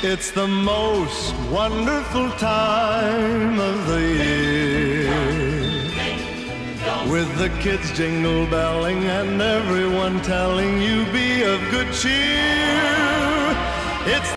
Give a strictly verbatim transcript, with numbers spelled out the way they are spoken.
It's the most wonderful time of the year, with the kids jingle belling and everyone telling you be of good cheer. It's